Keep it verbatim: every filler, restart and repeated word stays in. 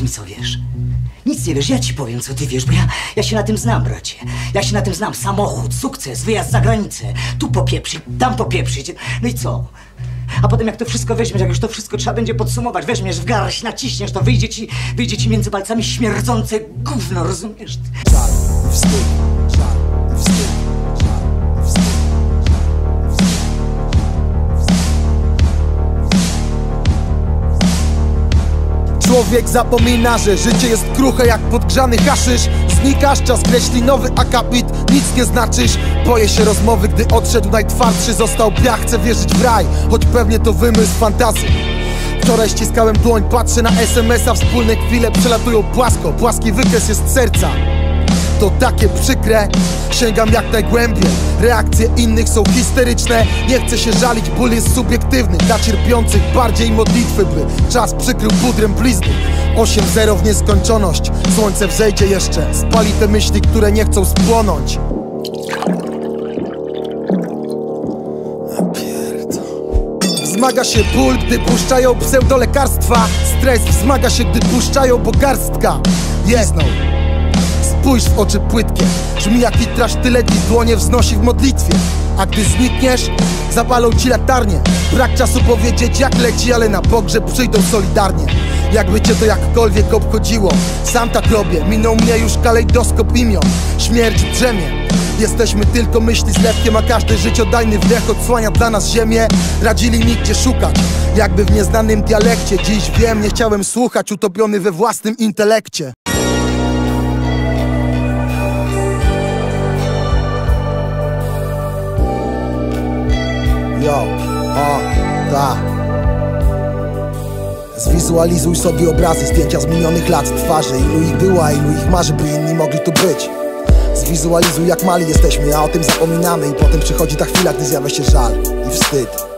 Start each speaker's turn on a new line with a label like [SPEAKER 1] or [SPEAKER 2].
[SPEAKER 1] co wiesz. Nic nie wiesz, ja ci powiem, co ty wiesz, bo ja, ja się na tym znam, bracie. Ja się na tym znam. Samochód, sukces, wyjazd za granicę. Tu popieprzyć, tam popieprzyć. No i co? A potem jak to wszystko weźmiesz, jak już to wszystko trzeba będzie podsumować, weźmiesz w garść, naciśniesz, to wyjdzie ci, wyjdzie ci między palcami śmierdzące gówno, rozumiesz?
[SPEAKER 2] Żal i wstyd, żal i wstyd, żal i wstyd. Człowiek zapomina, że życie jest kruche jak podgrzany haszysz. Znikasz, czas kreśli nowy akapit, nic nie znaczysz. Boję się rozmowy, gdy odszedł najtwardszy. Został piach, chcę wierzyć w raj, choć pewnie to wymysł fantazji. Wczoraj ściskałem dłoń, patrzę na es em es a, wspólne chwile przelatują płasko. Płaski wykres jest serca. To takie przykre, sięgam jak najgłębiej. Reakcje innych są histeryczne. Nie chcę się żalić, ból jest subiektywny. Dla cierpiących bardziej modlitwy, by czas przykrył pudrem blizny. osiem zero w nieskończoność. Słońce wzejdzie jeszcze, spali te myśli, które nie chcą spłonąć. Wzmaga się ból, gdy puszczają pseudolekarstwa. Stres wzmaga się, gdy puszczają, bo garstka jedną. Spójrz w oczy płytkie, brzmi jak litraż, tyle dni dłonie wznosi w modlitwie. A gdy znikniesz, zapalą ci latarnie. Brak czasu powiedzieć jak leci, ale na pogrzeb przyjdą solidarnie. Jakby cię to jakkolwiek obchodziło, sam tak robię. Minął mnie już kalejdoskop imion, śmierć drzemie. Jesteśmy tylko myśli zlepkiem, a każdy życiodajny wdech odsłania dla nas ziemię. Radzili mi gdzie szukać, jakby w nieznanym dialekcie. Dziś wiem, nie chciałem słuchać, utopiony we własnym intelekcie. Yo, o, ta. Zwizualizuj sobie obrazy, zdjęcia z minionych lat, twarzy. Ilu ich było, a ilu ich marzy, by inni mogli tu być. Zwizualizuj jak mali jesteśmy, a o tym zapominamy. I potem przychodzi ta chwila, gdy zjawia się żal i wstyd.